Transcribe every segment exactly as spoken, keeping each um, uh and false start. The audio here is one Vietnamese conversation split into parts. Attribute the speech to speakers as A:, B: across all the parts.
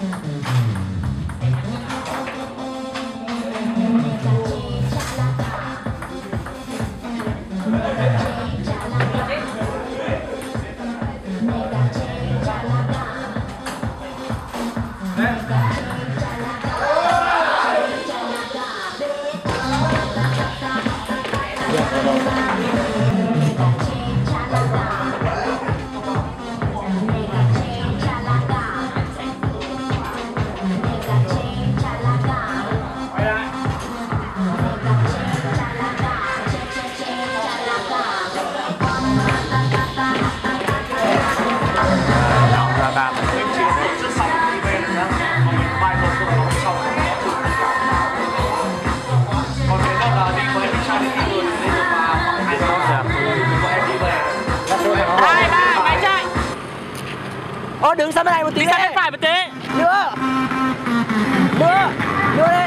A: Ô, đứng sang bên này một tí.
B: Đi sang bên phải một tí.
A: Nữa. Nữa. Nữa đấy.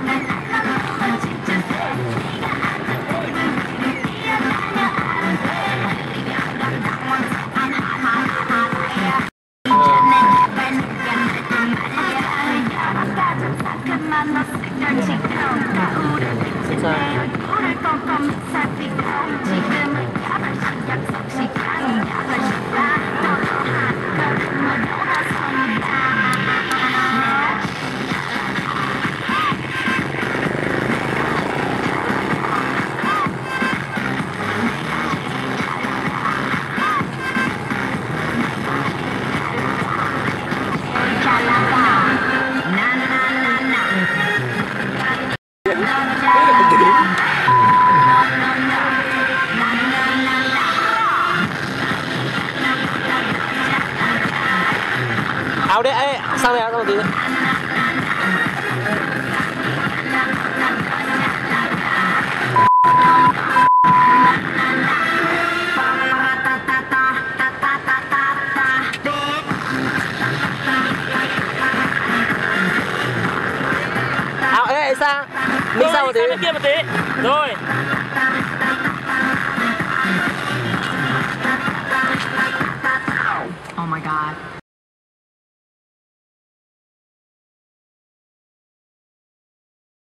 A: Áo đấy, ê, sang đây áo sang một tí nữa. Áo, ê, sang. Mình sang một tí.
B: Sang bên kia một tí. Rồi.